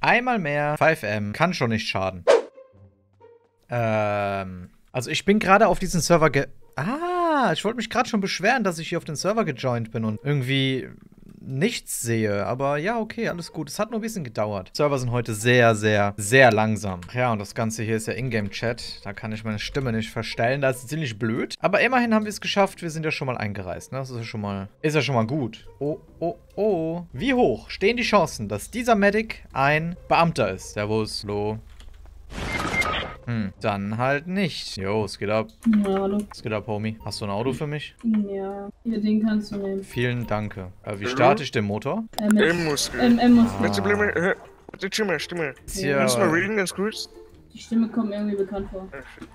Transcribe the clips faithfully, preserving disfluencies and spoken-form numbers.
Einmal mehr fünf M kann schon nicht schaden. Ähm, also ich bin gerade auf diesen Server ge... Ah, ich wollte mich gerade schon beschweren, dass ich hier auf den Server gejoint bin und irgendwie nichts sehe. Aber ja, okay, alles gut. Es hat nur ein bisschen gedauert. Server sind heute sehr, sehr, sehr langsam. Ach ja, und das Ganze hier ist ja Ingame-Chat. Da kann ich meine Stimme nicht verstellen. Das ist ziemlich blöd. Aber immerhin haben wir es geschafft. Wir sind ja schon mal eingereist. Ne? Das ist ja schon mal, ist ja schon mal gut. Oh, oh, oh. Wie hoch stehen die Chancen, dass dieser Medic ein Beamter ist? Servus, hallo. Hm, dann halt nicht. Jo, es geht ab. Ja, hallo. Es geht ab, Homie. Hast du ein Auto für mich? Ja, hier, den kannst du nehmen. Vielen Dank. Äh, wie starte ich den Motor? Äh, mit M-Muskel. M M-Muskel. Met Stimme, äh, die Stimme, Stimme. Ja. Kannst du mal reden, ganz kurz? Die Stimme kommt mir irgendwie bekannt vor.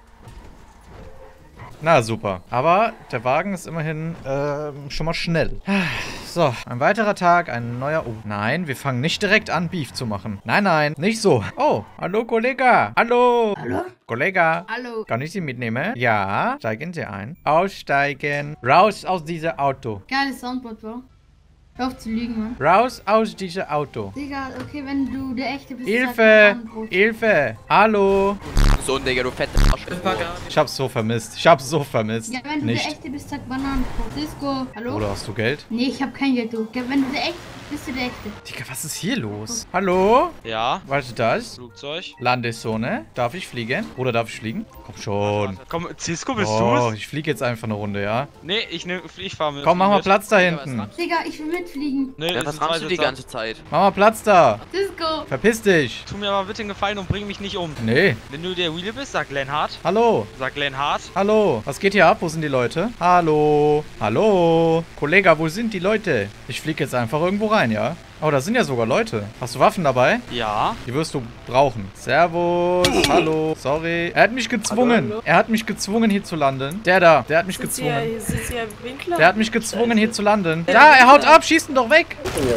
Na, super. Aber der Wagen ist immerhin ähm, schon mal schnell. So, ein weiterer Tag, ein neuer... Oh, nein, wir fangen nicht direkt an, Beef zu machen. Nein, nein, nicht so. Oh, hallo, Kollege. Hallo. Hallo? Kollege. Hallo. Kann ich Sie mitnehmen? Ja. Steigen Sie ein. Aussteigen. Raus aus diesem Auto. Geiles Soundboard, Bro. Hör auf zu lügen, Mann. Raus aus diesem Auto. Digga, okay, wenn du der Echte bist, Hilfe! sag mal an, Bro. Hilfe! Hallo! So ein Digga, du fette Arsch. Ich hab's so vermisst. Ich hab's so vermisst. Ja, wenn du Nicht. der Echte bist, sag Bananenbrot. Disco, hallo? Oder hast du Geld? Nee, ich hab kein Geld, du. Ja, wenn du der Echte bist, bist du der Echte. Digga, was ist hier los? Hallo? Ja, Was ist das? Flugzeug. Landeszone. Darf ich fliegen? Oder darf ich fliegen? Komm schon. Komm, Cisco, bist Oh, du's? ich fliege jetzt einfach eine Runde, ja? Nee, ich nehm, ich fahr mit. Komm, mach mal mit. Platz da hinten. Digga, ich will mitfliegen. Nee, Ja, das was ist rammst du die Zweisitzer. ganze Zeit? Mach mal Platz da. Disco. Verpiss dich. Tu mir mal bitte einen Gefallen und bring mich nicht um. Nee. Wenn du der Wheelie bist, sag Glenn Hart. Hallo. Sag Glenn Hart. Hallo. Was geht hier ab? Wo sind die Leute? Hallo. Hallo. Kollege, wo sind die Leute? Ich fliege jetzt einfach irgendwo rein, ja? Oh, da sind ja sogar Leute. Hast du Waffen dabei? Ja. Die wirst du brauchen. Servus. Hallo. Sorry. Er hat mich gezwungen. Hallo, hallo. Er hat mich gezwungen, hier zu landen. Der da. Der hat mich Sitzt gezwungen. Hier, sitzt hier Winkler? Der hat mich gezwungen, hier zu landen. Ja, Da, er haut Winkler. ab. Schießt ihn doch weg.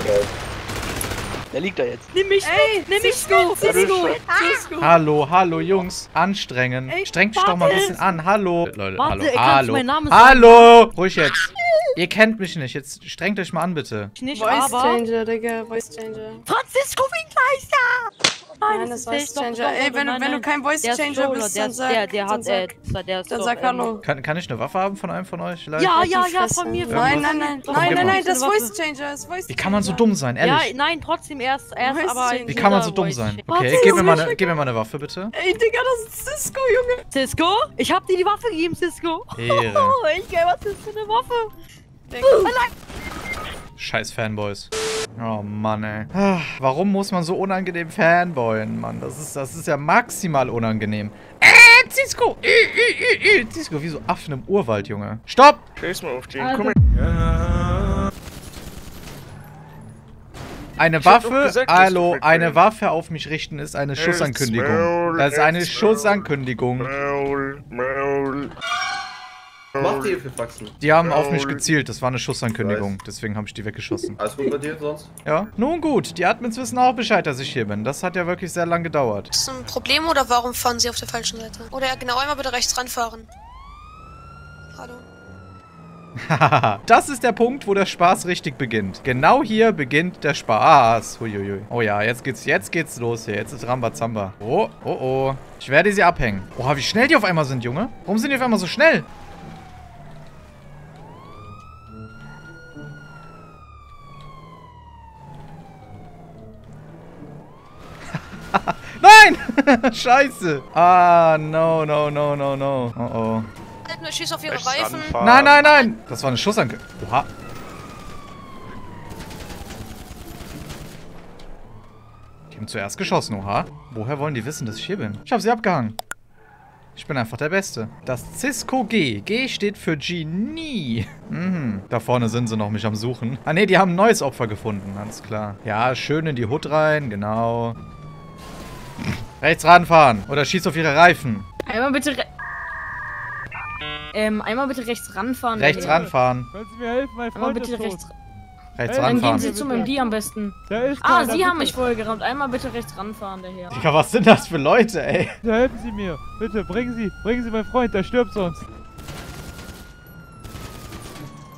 Der liegt da jetzt. Nimm mich Ey, nimm mich Cisco, Cisco, Cisco. Hallo, hallo, Jungs. Anstrengen. Ey, Strengt dich doch mal ein warte. bisschen an. Hallo. Leute, Warte, hallo, er kann hallo. meinen Namen sagen. Hallo. Ruhig jetzt. Ihr kennt mich nicht. Jetzt strengt euch mal an, bitte. Nicht, Voice aber... Changer, Digga, Voice Changer. Francisco Winkler ist da! Nein, das ist Voice Changer. Ey, wenn, du- wenn du kein Voice Changer bist, dann sag, der, der dann hat, äh, sag, der ist dann doch, sag ähm, Hallo. Kann, kann ich eine Waffe haben von einem von euch? Vielleicht? Ja, Halt ja, die ja, Fresse. von mir. Von Nein, mir. nein, nein, Doch, nein, gib nein, mal. nein, das ist Eine Voice Waffe. Changer, das ist Voice Changer. Wie kann man so dumm sein? Ja, Ehrlich. nein, trotzdem, er ist, er ist Voice aber ein Changer. Wie kann man so guter dumm Voice sein? Changer. Okay, Warte, gib mir, das mal ist eine, gib mir mal eine Waffe, bitte. Ey, Digga, das ist Cisco, Junge. Cisco, ich hab dir die Waffe gegeben, Cisco. Ehre. Oh, ich geil, was ist das für eine Waffe? Scheiß Fanboys. Oh Mann, ey. Ah, warum muss man so unangenehm fanboyen, Mann? Das ist, das ist ja maximal unangenehm. Äh, Cisco! Äh, äh, äh, äh. Cisco, wie so Affen im Urwald, Junge. Stopp! Scheiß mal auf den. Also- Komm her. Eine Ich hab doch Waffe, gesagt, dass hallo, du eine wegfällst. Waffe auf mich richten ist eine Schussankündigung. Maul, Das ist eine Maul. Schussankündigung. Maul, Maul. Macht ihr für Faxen? Die haben auf mich Maul. gezielt, das war eine Schussankündigung. Deswegen habe ich die weggeschossen. Alles gut bei dir sonst? Ja, nun gut, die Admins wissen auch Bescheid, dass ich hier bin. Das hat ja wirklich sehr lang gedauert. Ist das ein Problem oder warum fahren Sie auf der falschen Seite? Oder genau einmal bitte rechts ranfahren. Hallo. Hahaha, das ist der Punkt, wo der Spaß richtig beginnt. Genau hier beginnt der Spaß. Huiuiui. Oh ja, jetzt geht's, jetzt geht's los hier. Jetzt ist Rambazamba. Oh, oh, oh. Ich werde sie abhängen. Oha, wie schnell die auf einmal sind, Junge. Warum sind die auf einmal so schnell? Nein! Scheiße. Ah, no, no, no, no, no. Oh, oh. Halt nur Schieß auf Ihre Rechts Reifen. ranfahren. Nein, nein, nein! Das war eine Schussankündigung. Oha. Die haben zuerst geschossen, oha. Woher wollen die wissen, dass ich hier bin? Ich habe sie abgehangen. Ich bin einfach der Beste. Das Cisco G. G steht für Genie. Mhm. Da vorne sind sie noch mich am Suchen. Ah, ne, die haben ein neues Opfer gefunden. Alles klar. Ja, schön in die Hood rein. Genau. Rechts ranfahren. Oder schieß auf ihre Reifen. Einmal bitte re Ähm, einmal bitte rechts ranfahren. Rechts ranfahren. Können Sie mir helfen? Mein Einmal Freund bitte ist tot. rechts. Rechts Dann Dann gehen ranfahren. Sie zum M D am besten. Da ist Ah, keiner, Sie haben bitte. mich vorher gerammt. Einmal bitte rechts ranfahren, der hier. Digga, was sind das für Leute, ey? Da helfen Sie mir. Bitte, bringen Sie, bringen Sie meinen Freund, der stirbt sonst.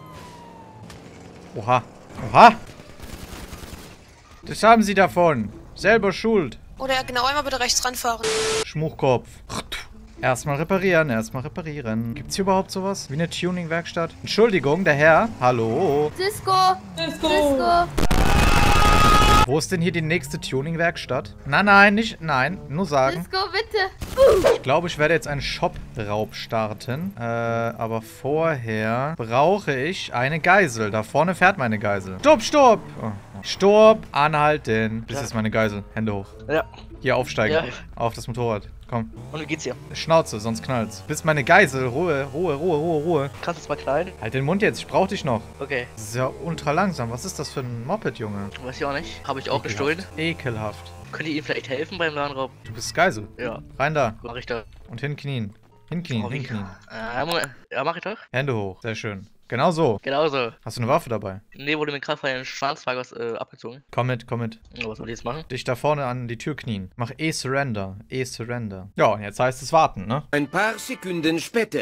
Oha. Oha. Das haben sie davon. Selber schuld. Oder genau einmal bitte rechts ranfahren. Schmuchkopf. Erstmal reparieren, erstmal reparieren. Gibt's hier überhaupt sowas? Wie eine Tuning-Werkstatt? Entschuldigung, der Herr. Hallo. Cisco. Cisco. Cisco. Wo ist denn hier die nächste Tuning-Werkstatt? Nein, nein, nicht. Nein, nur sagen. Cisco, bitte. Ich glaube, ich werde jetzt einen Shop-Raub starten. Äh, aber vorher brauche ich eine Geisel. Da vorne fährt meine Geisel. Stopp, stopp! Oh. Stopp, anhalten. Das ist meine Geisel. Hände hoch. Ja. Hier aufsteigen. Ja. Auf das Motorrad. Komm. Und wie geht's dir? Schnauze, sonst knallt's. Bis meine Geisel. Ruhe, Ruhe, Ruhe, Ruhe, Ruhe. Kannst du es mal klein? Halt den Mund jetzt, ich brauch dich noch. Okay. Das ist ja ultra langsam. Was ist das für ein Moped, Junge? Weiß ich auch nicht. Habe ich auch Ekelhaft. gestohlen. Ekelhaft. Könnt ihr ihm vielleicht helfen beim Ladenraub? Du bist Geisel. Ja. Rein da. Mach ich da. Und hinknien. Hinknien, Oh, wie- hinknien. Äh, Moment. Ja, mach ich doch. Hände hoch. Sehr schön. Genau so. Genau so. Hast du eine Waffe dabei? Nee, wurde mir gerade von einem Schwarzfahrer was äh, abgezogen. Komm mit, komm mit. Oh, was soll ich jetzt machen? Dich da vorne an die Tür knien. Mach E-Surrender. E-Surrender. Ja, und jetzt heißt es warten, ne? Ein paar Sekunden später.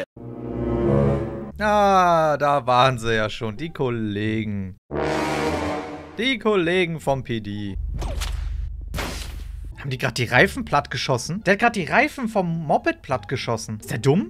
Ah, da waren sie ja schon. Die Kollegen. Die Kollegen vom P D. Haben die gerade die Reifen platt geschossen? Der hat gerade die Reifen vom Moped platt geschossen. Ist der dumm?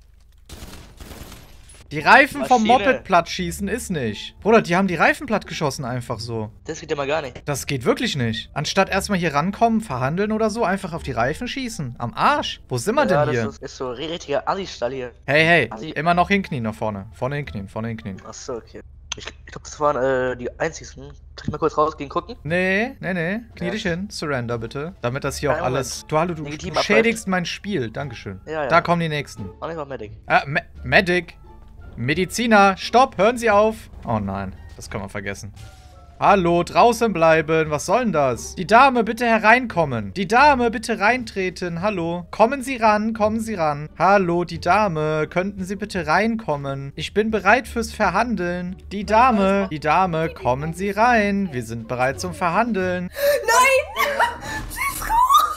Die Reifen vom Maschine. Moped platt schießen ist nicht. Bruder, die haben die Reifen platt geschossen einfach so. Das geht ja mal gar nicht. Das geht wirklich nicht. Anstatt erstmal hier rankommen, verhandeln oder so, einfach auf die Reifen schießen. Am Arsch. Wo sind wir ja, denn hier? das ist, ist so ein richtiger Assi-Stall hier. Hey, hey. Assi. Immer noch hinknien nach vorne. Vorne hinknien, vorne hinknien. Achso, okay. Ich, ich glaube, das waren äh, die einzigsten. Kann ich mal kurz rausgehen, gucken? Nee, nee, nee. Knie Ja. dich hin. Surrender bitte. Damit das hier Kein auch alles... Du, hallo, du, Legitim du abläuft. schädigst mein Spiel. Dankeschön. Ja, ja. Da kommen die nächsten. Mach nicht mal Medic. Ah, Me Medic. Mediziner. Stopp, hören Sie auf. Oh nein, das kann man vergessen. Hallo, draußen bleiben. Was soll denn das? Die Dame, bitte hereinkommen. Die Dame, bitte reintreten. Hallo. Kommen Sie ran, kommen Sie ran. Hallo, die Dame. Könnten Sie bitte reinkommen? Ich bin bereit fürs Verhandeln. Die Dame, die Dame, kommen Sie rein. Wir sind bereit zum Verhandeln. Nein! Cisco!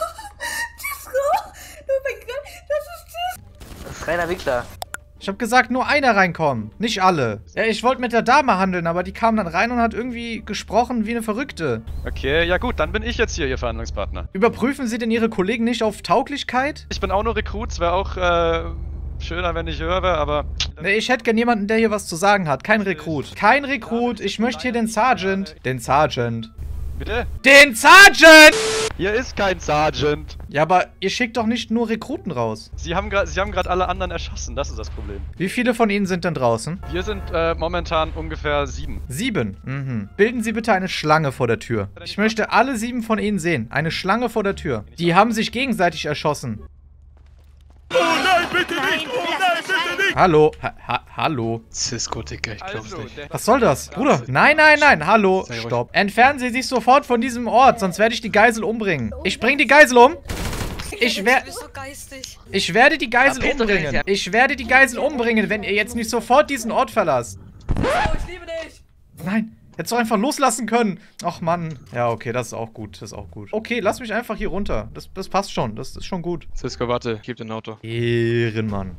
Cisco! Oh mein Gott, das ist Cisco! Das ist reiner Wickler. Ich habe gesagt, nur einer reinkommen. Nicht alle. Ja, ich wollte mit der Dame handeln, aber die kam dann rein und hat irgendwie gesprochen wie eine Verrückte. Okay, ja gut, dann bin ich jetzt hier Ihr Verhandlungspartner. Überprüfen Sie denn Ihre Kollegen nicht auf Tauglichkeit? Ich bin auch nur Rekrut, es wäre auch äh, schöner, wenn ich höre, aber... Nee, ich hätte gern jemanden, der hier was zu sagen hat. Kein Rekrut. Kein Rekrut. Ich möchte hier den Sergeant. Den Sergeant. Bitte? Den Sergeant! Hier ist kein Sergeant. Ja, aber ihr schickt doch nicht nur Rekruten raus. Sie haben gerade Sie haben gerade alle anderen erschossen, das ist das Problem. Wie viele von Ihnen sind denn draußen? Wir sind äh, momentan ungefähr sieben. Sieben. Mhm. Bilden Sie bitte eine Schlange vor der Tür. Ich möchte alle sieben von Ihnen sehen. Eine Schlange vor der Tür. Die haben sich gegenseitig erschossen. Oh nein, bitte nicht! Oh nein, bitte nicht! Hallo. Ha ha hallo. Cisco, Dicker, ich glaub's Also, nicht. Was soll das? Bruder. Nein, nein, nein. Hallo. Stopp. Entfernen Sie sich sofort von diesem Ort, sonst werde ich die Geisel umbringen. Ich bring die Geisel um. Ich werde... Du bist so geistig. Ich werde die Geisel Ja, Peter, umbringen. ja. Ich werde die Geisel umbringen, wenn ihr jetzt nicht sofort diesen Ort verlasst. Oh, ich liebe dich! Nein. Hättest du einfach loslassen können. Ach, Mann. Ja, okay, das ist auch gut. Das ist auch gut. Okay, lass mich einfach hier runter. Das, das passt schon. Das ist schon gut. Cisco, warte, gib den Auto. Ehrenmann.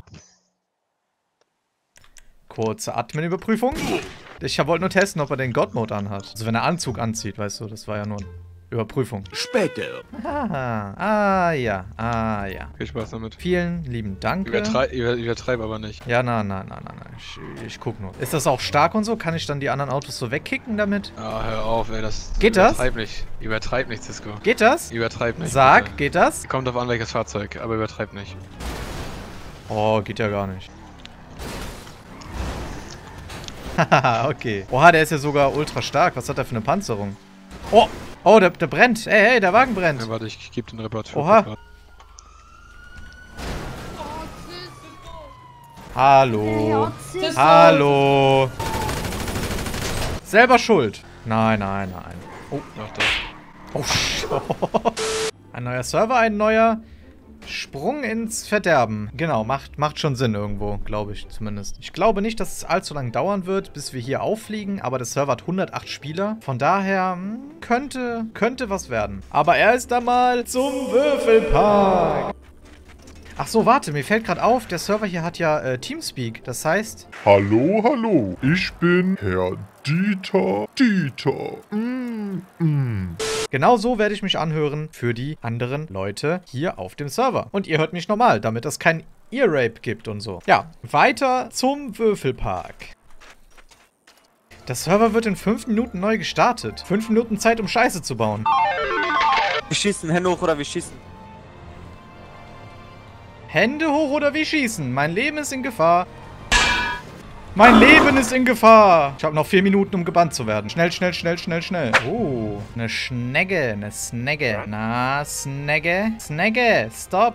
Kurze Admin-Überprüfung. Ich wollte nur testen, ob er den God-Mode anhat. Also wenn er Anzug anzieht, weißt du, das war ja nur eine Überprüfung. Später. Ah, ah ja, ah ja. Viel Spaß damit. Vielen lieben Dank. Übertrei über, übertreib aber nicht. Ja, nein, nein, nein, nein, nein. Ich, ich guck nur. Ist das auch stark und so? Kann ich dann die anderen Autos so wegkicken damit? Ah, hör auf, ey, das... Geht das? Übertreib nicht. Übertreib nicht, Cisco. Geht das? Übertreib nicht. Sag, bitte. geht das? Kommt auf an, welches Fahrzeug, aber übertreib nicht. Oh, geht ja gar nicht. Haha, okay. Oha, der ist ja sogar ultra stark. Was hat er für eine Panzerung? Oh, oh, der, der brennt. Hey, hey, der Wagen brennt. Ja, warte, ich gebe den Reparatur. Oha. Hallo. Cisco. Hallo. Selber schuld. Nein, nein, nein. Oh, Mach das. oh, sch- ein neuer Server, ein neuer Sprung ins Verderben. Genau, macht, macht schon Sinn irgendwo, glaube ich zumindest. Ich glaube nicht, dass es allzu lang dauern wird, bis wir hier auffliegen, aber der Server hat hundertacht Spieler. Von daher hm, könnte, könnte was werden. Aber erst einmal zum Würfelpark. Ach so, warte, mir fällt gerade auf, der Server hier hat ja äh, Teamspeak. Das heißt... Hallo, hallo, ich bin Herr Dieter Dieter. Mm, mm. Genau so werde ich mich anhören für die anderen Leute hier auf dem Server. Und ihr hört mich normal, damit es kein Ear-Rape gibt und so. Ja, weiter zum Würfelpark. Der Server wird in fünf Minuten neu gestartet. Fünf Minuten Zeit, um Scheiße zu bauen. Wir schießen, Hände hoch oder wir schießen. Hände hoch oder wir schießen. Mein Leben ist in Gefahr. Mein Leben ist in Gefahr. Ich habe noch vier Minuten, um gebannt zu werden. Schnell, schnell, schnell, schnell, schnell. Oh, eine Schnecke, eine Snagge. Na, Snagge? Snagge, stopp.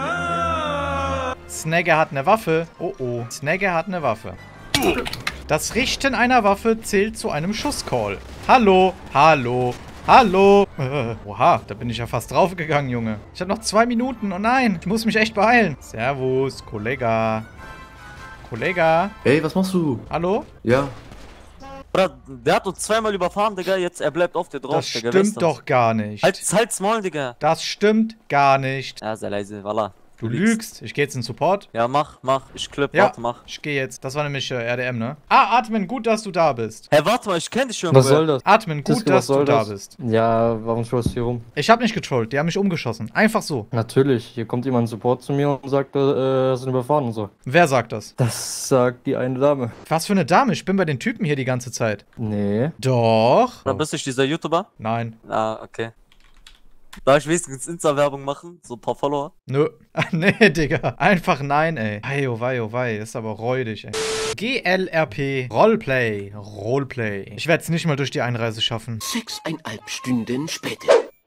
Snagge hat eine Waffe. Oh, oh. Snagge hat eine Waffe. Das Richten einer Waffe zählt zu einem Schusscall. Hallo, hallo, hallo. Äh, oha, da bin ich ja fast draufgegangen, Junge. Ich habe noch zwei Minuten. Oh nein, ich muss mich echt beeilen. Servus, Kollega. Kollega. Ey, was machst du? Hallo? Ja. Bruder, der hat uns zweimal überfahren, Digga. Jetzt, er bleibt auf dir drauf, das Digga. Das stimmt doch gar nicht. Halt, halt's Maul, Digga. Das stimmt gar nicht. Ja, sehr leise, voilà. Du lügst. Ich geh jetzt in Support. Ja, mach, mach. Ich klipp, ja, warte, mach. Ich geh jetzt. Das war nämlich äh, R D M, ne? Ah, Atmen, gut, dass du da bist. Hä, hey, warte mal, ich kenn dich schon. Was soll das? Atmen, gut, dass du da bist. Ja, warum trollst du hier rum? Ich hab nicht getrollt, die haben mich umgeschossen. Einfach so. Natürlich, hier kommt jemand Support zu mir und sagt, äh, sind überfahren und so. Wer sagt das? Das sagt die eine Dame. Was für eine Dame? Ich bin bei den Typen hier die ganze Zeit. Nee. Doch. Oder bist du dieser YouTuber? Nein. Ah, okay. Darf ich wenigstens Insta-Werbung machen? So ein paar Follower? Nö. Nee, Digga. Einfach nein, ey. Ei, oh wei, oh wei. Ist aber räudig, ey. G L R P. Roleplay. Roleplay. Ich werde es nicht mal durch die Einreise schaffen. Sechseinhalb Stunden später.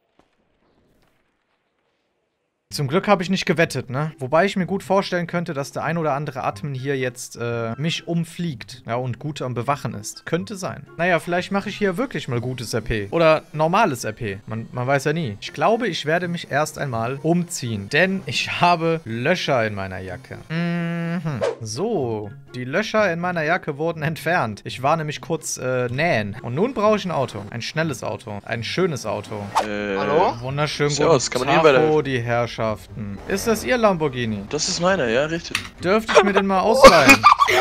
Zum Glück habe ich nicht gewettet, ne? Wobei ich mir gut vorstellen könnte, dass der ein oder andere Admin hier jetzt äh, mich umfliegt. Ja, und gut am Bewachen ist. Könnte sein. Naja, vielleicht mache ich hier wirklich mal gutes R P. Oder normales R P. Man, man weiß ja nie. Ich glaube, ich werde mich erst einmal umziehen. Denn ich habe Löcher in meiner Jacke. Mhm. So, die Löcher in meiner Jacke wurden entfernt. Ich war nämlich kurz äh, nähen. Und nun brauche ich ein Auto. Ein schnelles Auto. Ein schönes Auto. Äh, Hallo? Wunderschön Servus, guten kann man hier Tag, die Herrschaft. Ist das Ihr Lamborghini? Das ist meiner, ja, richtig. Dürfte ich mir den mal ausleihen?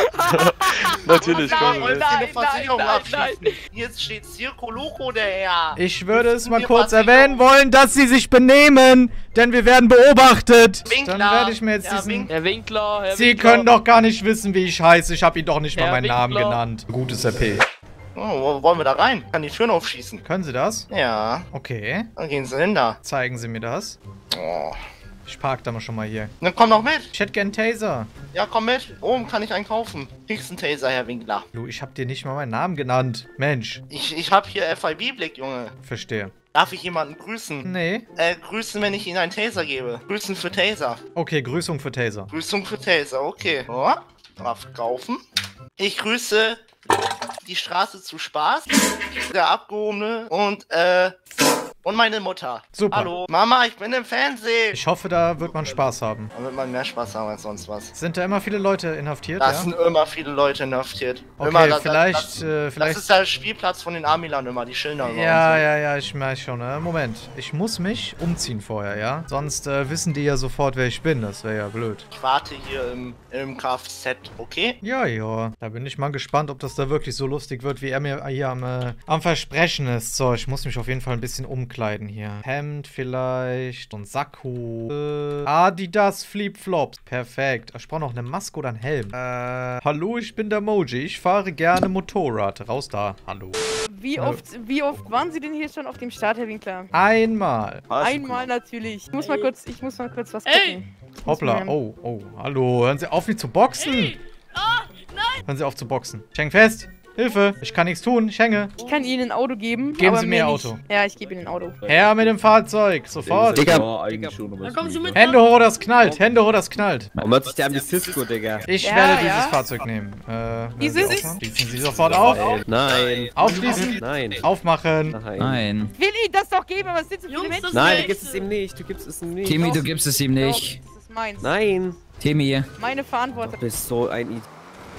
Natürlich, komm. Wollt ihr eine Versicherung abschließen? Jetzt steht Circo Loco der Herr. Ich würde es mal kurz erwähnen wollen, dass Sie sich benehmen, denn wir werden beobachtet. Winkler. Dann werde ich mir jetzt Herr diesen... Wink Herr Winkler, Herr Sie Winkler. können doch gar nicht wissen, wie ich heiße. Ich habe Ihnen doch nicht mal Herr meinen Namen Winkler. genannt. Gutes R P. Oh, wollen wir da rein? Kann die Türen aufschießen. Können Sie das? Ja. Okay. Dann gehen Sie hin da. Zeigen Sie mir das. Oh. Ich park da mal schon mal hier. Dann komm doch mit. Ich hätte gern Taser. Ja, komm mit. Oben kann ich einen kaufen. Kriegst einen Taser, Herr Winkler. Du, ich hab dir nicht mal meinen Namen genannt. Mensch. Ich, ich hab hier F I B-Blick, Junge. Verstehe. Darf ich jemanden grüßen? Nee. Äh, grüßen, wenn ich Ihnen einen Taser gebe. Grüßen für Taser. Okay, Grüßung für Taser. Grüßung für Taser, okay. Oh, drauf kaufen. Ich grüße die Straße zu Spaß, der Abgehobene und, äh, und meine Mutter. Super. Hallo. Mama, ich bin im Fernsehen. Ich hoffe, da wird man Spaß haben. Da wird man mehr Spaß haben als sonst was. Sind da immer viele Leute inhaftiert? Da ja? sind immer viele Leute inhaftiert. Okay, immer, das, vielleicht, das, äh, vielleicht... Das ist der Spielplatz von den Armilern immer, die Schilder immer. Ja, und so. ja, ja, ich merke schon. Ne? Moment, ich muss mich umziehen vorher, ja? Sonst äh, wissen die ja sofort, wer ich bin. Das wäre ja blöd. Ich warte hier im, im Kfz, okay? Ja, ja. Da bin ich mal gespannt, ob das da wirklich so lustig wird, wie er mir hier am, äh, am Versprechen ist. So, ich muss mich auf jeden Fall ein bisschen umkleiden hier. Hemd vielleicht und Sakko. Äh, Adidas Flip-Flops. Perfekt. Ich brauche noch eine Maske oder einen Helm. Äh, hallo, ich bin der Moji. Ich fahre gerne Motorrad. Raus da. Hallo. Wie oft, wie oft waren Sie denn hier schon auf dem Start, Herr Winkler? Einmal. Einmal natürlich. Ich muss mal kurz, ich muss mal kurz was gucken. Hoppla. Oh, oh. Hallo. Hören Sie auf, mich zu boxen. Ey. Oh, nein. Hören Sie auf zu boxen. Ich häng fest. Hilfe. Ich kann nichts tun. Ich hänge. Ich kann Ihnen ein Auto geben. Geben aber Sie mir ein nicht. Auto. Ja, ich gebe Ihnen ein Auto. Her mit dem Fahrzeug. Sofort. Digga. Da kommen Sie mit. Hände hoch, das knallt. Hände hoch, das knallt. Warum hört sich der an wie Cisco, Digga? Ich Ja, werde ja. dieses Fahrzeug nehmen. Äh, Dieses? Schließen Sie sofort auf. Nein. Aufschließen. Nein. Aufmachen. Nein. Nein. Ich will Ihnen das doch geben, aber es sind so viele Menschen. Nein, du gibst es ihm nicht. Du gibst es ihm nicht. Timmy, du gibst es ihm nicht. Das ist meins. Nein. Timmy. Meine Verantwortung. Du bist so ein Idiot.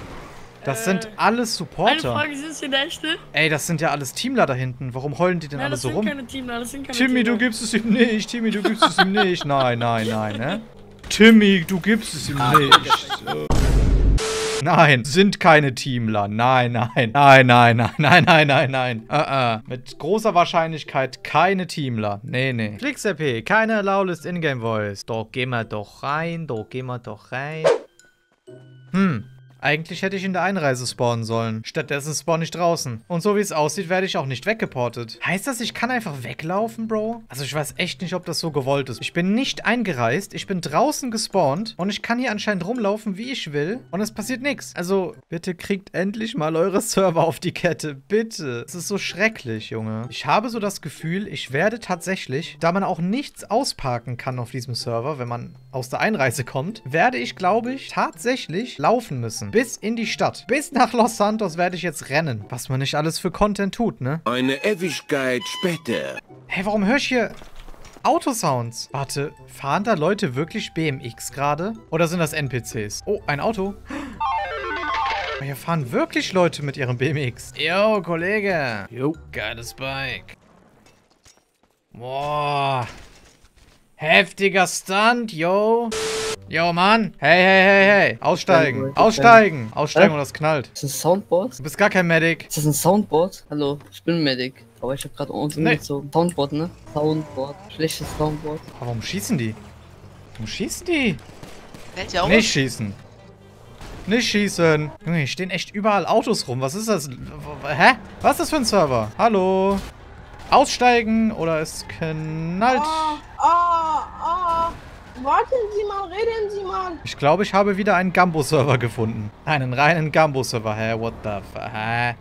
Das sind alles Supporter. sind Sie der Echte? Ey, das sind ja alles Teamler da hinten. Warum heulen die denn Nein, alle das so sind rum? keine Teamler, das sind keine Timmy, Teamler. du gibst es ihm nicht. Timmy, du gibst es ihm nicht. Nein, nein, nein, ne? Timmy, du gibst es ihm nicht. Nein, sind keine Teamler. Nein, nein, nein, nein, nein, nein, nein, nein, nein. Uh -uh. Mit großer Wahrscheinlichkeit keine Teamler. Nee, nee. FlixRP, keine Lawless Ingame Voice. Da gehen wir doch rein, da gehen wir doch rein. Hm. Eigentlich hätte ich in der Einreise spawnen sollen. Stattdessen spawn ich draußen. Und so wie es aussieht, werde ich auch nicht weggeportet. Heißt das, ich kann einfach weglaufen, Bro? Also ich weiß echt nicht, ob das so gewollt ist. Ich bin nicht eingereist, ich bin draußen gespawnt und ich kann hier anscheinend rumlaufen, wie ich will. Und es passiert nichts. Also, bitte kriegt endlich mal eure Server auf die Kette. Bitte. Es ist so schrecklich, Junge. Ich habe so das Gefühl, ich werde tatsächlich, da man auch nichts ausparken kann auf diesem Server, wenn man aus der Einreise kommt, werde ich, glaube ich, tatsächlich laufen müssen. Bis in die Stadt. Bis nach Los Santos werde ich jetzt rennen. Was man nicht alles für Content tut, ne? Eine Ewigkeit später. Hey, warum höre ich hier Autosounds? Warte, fahren da Leute wirklich B M X gerade? Oder sind das N P Cs? Oh, ein Auto. Hier fahren wirklich Leute mit ihrem B M X. Yo, Kollege. Jo, geiles Bike. Boah. Heftiger Stunt, yo. Yo, Mann. Hey, hey, hey, hey. Aussteigen. Aussteigen. Aussteigen oder das knallt. Ist das ein Soundboard? Du bist gar kein Medic. Ist das ein Soundboard? Hallo, ich bin ein Medic. Aber ich hab gerade unten Nee. gezogen. Soundboard, ne? Soundboard. Schlechtes Soundboard. Aber warum schießen die? Warum schießen die? Welche auch? Nicht schießen. Nicht schießen. Junge, hier stehen echt überall Autos rum. Was ist das? Hä? Was ist das für ein Server? Hallo? Aussteigen oder es knallt? Ah, ah, ah. Warten Sie mal, reden Sie mal. Ich glaube, ich habe wieder einen Gambo-Server gefunden. Einen reinen Gambo-Server. Hä? What the fuck? Hä?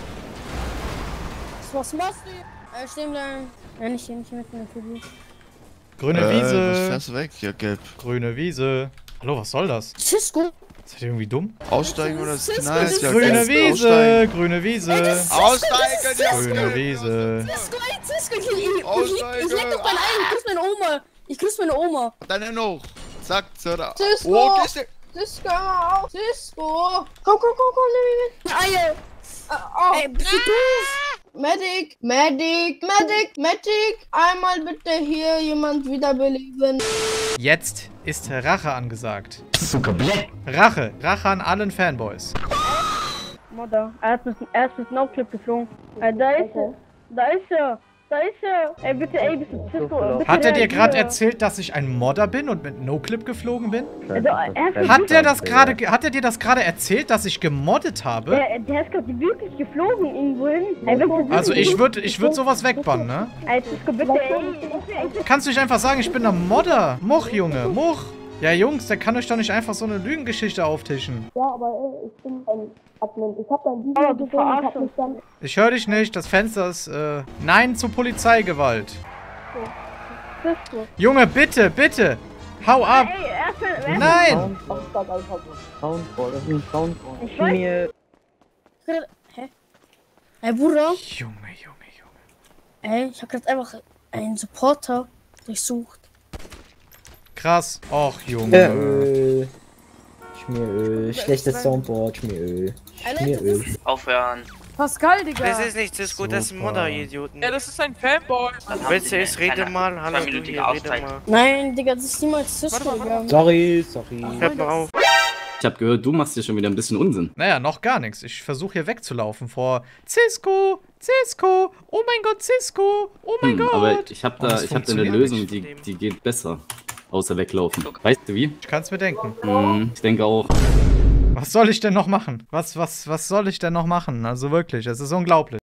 Was machst du? Äh, stehen bleiben. Nein, nicht hier, nicht hier mit mir. Grüne Äh, Wiese. was fährst du weg? Ja, gelb. Grüne Wiese. Hallo, was soll das? Cisco. Seid ihr irgendwie dumm? Aussteigen oder es Cisco, knallt? das Ja, ist Grüne gelb. Wiese. Aussteigen. Grüne Wiese. Ey, das ist Cisco, Aussteigen, das ist ja. Cisco. Grüne Wiese. Cisco, ey, Cisco, ich, ich, ich, ich, ich leg doch deinen ein. Ich grüß meine Oma. Ich grüß meine Oma. Dann noch. Zack, Zöder. Cisco. Oh, gehst du? Cisco, auf. Cisco. Komm, komm, komm, komm, nimm mich mit. Eier. Oh. Ey, bist du doof? Medic, Medic, Medic, Medic. Einmal bitte hier jemand wiederbeleben. Jetzt ist Rache angesagt. Rache. Rache an allen Fanboys. Mutter, er ist mit, er ist mit No-Clip geflogen. Ey, da ist er. Da ist er. Da ist er. Ey, bitte, ey, bist du Cisco? Bitte Hat er dir gerade reagier. erzählt, dass ich ein Modder bin und mit No-Clip geflogen bin? Also, er ist Hat der das gerade, hat er dir das gerade erzählt, dass ich gemoddet habe? Der, der ist gerade wirklich geflogen irgendwo hin. Ey, wirklich, Also ich würde, ich würde sowas wegbannen, ne? Ey, Cisco, bitte, ey. Kannst du nicht einfach sagen, ich bin ein Modder? Much, Junge, Much. Ja, Jungs, der kann euch doch nicht einfach so eine Lügengeschichte auftischen. Ja, aber ey, ich bin ein Admin. Ich hab dein Video Oh, du gesehen, ich hab verarschst mich dann... Ich höre dich nicht, das Fenster ist, äh, Nein zu Polizeigewalt. Cisco. Junge, bitte, bitte. Hau ab. Ey, er ist, er ist Nein. Soundboard, das ist ein Soundboard. Ich Ich weiß. mir. Hä? Ey, Bruder. Junge, Junge, Junge. Ey, ich hab gerade einfach einen Supporter durchsucht. Krass. Och, Junge. Schmieröl. Schmieröl. Schlechtes Soundboard. Schmieröl. Schmieröl. Aufhören. Pascal, Digga. Das ist nicht Cisco, das ist ein Modder-Idioten. Ja, das ist ein Fanboy. Bitte, ich rede mal. Hallo, du hier, rede mal. Nein, Digga, das ist niemals Cisco, Digga. Sorry, sorry. Hört mal auf. Ich habe gehört, du machst hier schon wieder ein bisschen Unsinn. Naja, noch gar nichts. Ich versuche hier wegzulaufen vor Cisco, Cisco, oh mein Gott, Cisco, oh mein Hm, Gott. aber ich habe Oh, da, das ich hab da eine funktioniert Lösung, nicht. die, die geht besser. Außer weglaufen. Weißt du wie? Ich kann es mir denken. Hm, ich denke auch. Was soll ich denn noch machen? Was, was, was soll ich denn noch machen? Also wirklich, es ist unglaublich.